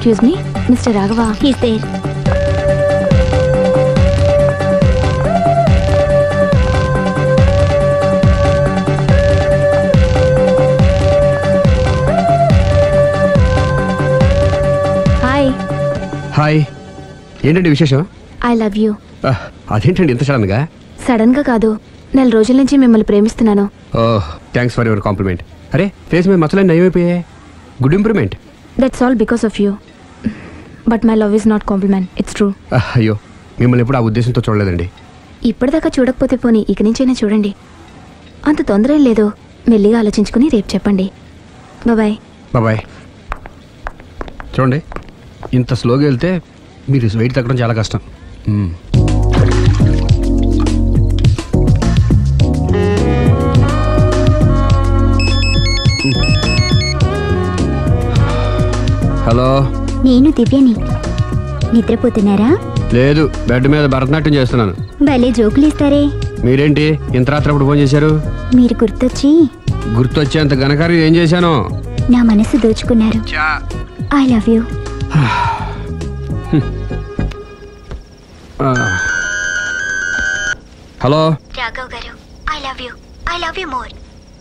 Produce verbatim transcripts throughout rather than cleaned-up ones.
Excuse me, Mister Raghava. He's there. Hi. Hi, ఏంటండి విశేషం? I love you. అదేంటండి ఇంత సడన్గా? సడన్ గా కాదు, నెల రోజుల నుంచి మిమ్మల్ని ప్రేమిస్తున్నాను. Oh, thanks for your compliment. అరే, ఫేస్ మీద మచ్చలే నయమైపోయాయి. Good improvement. That's all because of you. But my love is not compliment. It's true. అయ్యో, మిమ్మల్ని ఎప్పుడు ఆ ఉద్దేశంతో చూడలేదండి. ఇప్పటిదాకా చూడకపోతే పోనీ ఇక నుంచైనా చూడండి. అంత తొందర ఏం లేదు, మెల్లిగా ఆలోచించుకుని రేపు చెప్పండి. Bye bye. చూడండి, ఇంత స్లోగా వెళ్తే మీరు వెయిట్ తగ్గడం చాలా కష్టం. హలో, నేను దివ్యని. నిద్రపోతున్నారా? లేదు, బెడ్ మీద భరతనాట్యం చేస్తున్నాను. భలే జోకులు ఇస్తారే. మీరేంటి ఇంత రాత్రప్పుడు ఫోన్ చేశారు? మీరు గుర్తొచ్చి. గుర్తొచ్చేంత ఘనకార్యం ఏం చేశాను? నా మనసు దోచుకున్నారు. I love you. Hello Raghav garu, I love you. I love you more.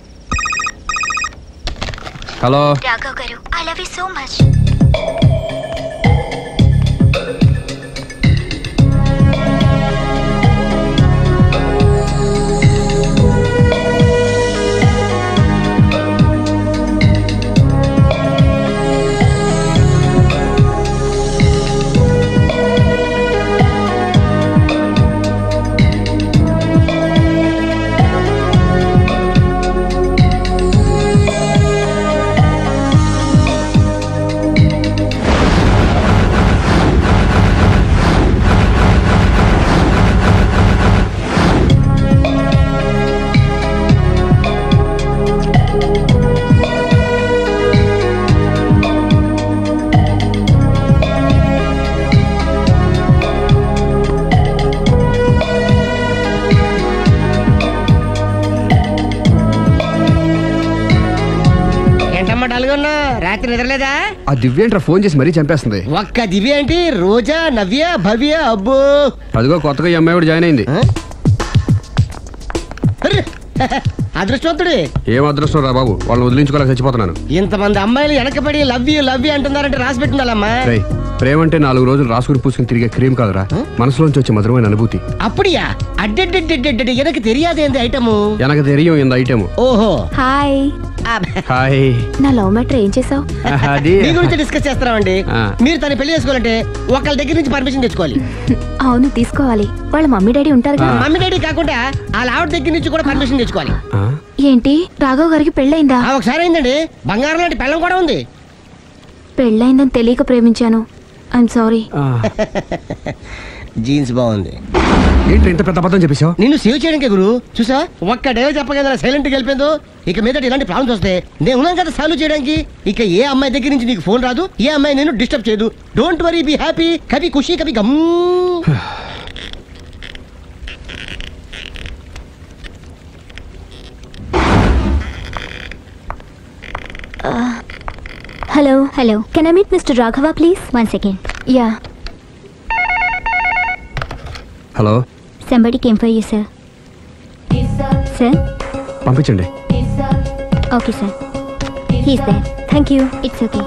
Hello Raghav garu, I love you so much. రాత్రి నిద్రలేదా? ఆ దివ్య ఏంట్రా ఫోన్ చేసి మరీ చంపేస్తుంది. ఒక్క దివ్య ఏంటి, రోజా, నవ్య, భవ్య, అబ్బో అదిగో కొత్తగా ఈ అమ్మాయి కూడా జాయిన్ అయింది. అదృష్టవంతుడి. ఏం అదృష్టం రా బాబు, వాళ్ళని వదిలించుకోలేక చచ్చిపోతున్నాను. ఇంతమంది అమ్మాయిలు వెనకబడి లవ్ యూ లవ్ యూ అంటున్నారంటే రాసి పెట్టుండాలమ్మా. ప్రేమ అంటే నాలుగు రోజులు రాసుకుని పూసుకుని తిరిగే క్రీమ్ కాదురా, మనసులోంచి వచ్చే మధురమైన అనుభూతి. అప్పుడియా? అడ్డెడ్డెడ్డెడ్డెడ్ ఎనకు తెలియదేంది ఐటము. ఎనకు తెలియం ఇంత ఐటము. ఓహో, హాయ్. హాయ్. నా లవ్ మ్యాటర్ ఏం చేసావు? అది మీ గురించి డిస్కస్ చేస్తున్నామండి. మీరు తన పెళ్లి చేసుకోవాలంటే ఒకళ్ళ దగ్గర నుంచి పర్మిషన్ తెచ్చుకోవాలి. అవును, తీసుకోవాలి. వాళ్ళ మమ్మీ డాడీ ఉంటారు కదా. మమ్మీ డాడీ కాకుండా వాళ్ళ ఆవిడ దగ్గర నుంచి కూడా పర్మిషన్ తెచ్చుకోవాలి. ఏంటి, రాఘవ్ గారికి పెళ్ళైందా? ఒకసారి అయిందండి. బంగారం లాంటి పెళ్ళం కూడా ఉంది. పెళ్ళైందని తెలియక ప్రేమించాను. I'm sorry. జీన్స్ బాగుంది. ఏంటి ఇంత పెద్ద అబద్ధం చెప్పేశావు? నిన్ను సేవ్ చేయడానికి గురు. చూసా, ఒక్క డే చెప్పగల సైలెంట్ గా వెళ్ళిపోయిందో. ఇక మీద ఇలాంటి ప్రాబ్లమ్స్ వస్తే నేను ఉన్నాను కదా సాల్వ్ చేయడానికి. ఇక ఏ అమ్మాయి దగ్గర నుంచి నీకు ఫోన్ రాదు, ఏ అమ్మాయి నేను డిస్టర్బ్ చేయదు. Don't worry, be happy. Kabhi Khushi Kabhie Gham. Hello hello, can I meet mister Raghava please? One second. Yeah. Hello. Somebody came for you sir. Sir పంపించండి. Okay sir, he's there. Thank you. It's okay.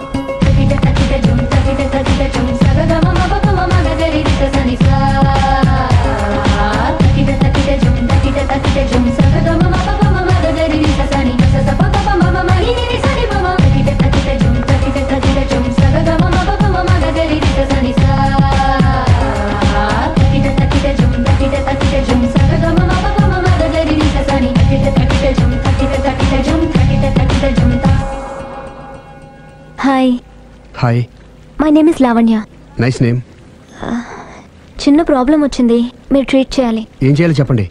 Hi. Hi. My name is Lavanya. Nice name. చిన్న problem వచ్చింది, మీరు treat చేయాలి. ఏం చేయాలి చెప్పండి.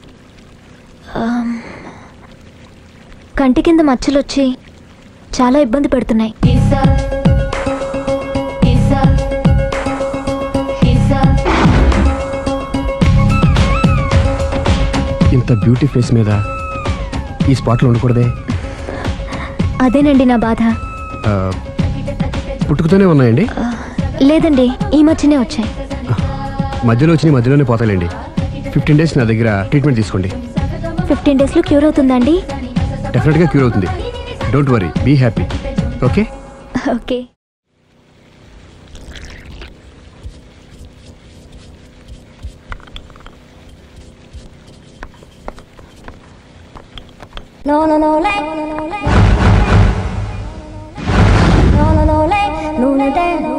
కంటి కింద మచ్చలు వచ్చి చాలా ఇబ్బంది పెడుతున్నాయి. ఇంత బ్యూటీ ఫేస్ మీద ఈ స్పాట్లో ఉండకూడదే. అదేనండి నా బాధ. పుట్టుకతోనే ఉన్నాయండి? లేదండి, ఈ మధ్యనే వచ్చాయి. మధ్యలో వచ్చి మధ్యలోనే పోతాయండి. ఫిఫ్టీన్ డేస్ నా దగ్గర ట్రీట్మెంట్ తీసుకోండి. ఫిఫ్టీన్ డేస్లో క్యూర్ అవుతుందా అండి? డెఫినెట్గా క్యూర్ అవుతుంది. Don't worry, be happy. Okay okay. No, no, no, like, no, no, no, like, no, no, no, like, no, no, no,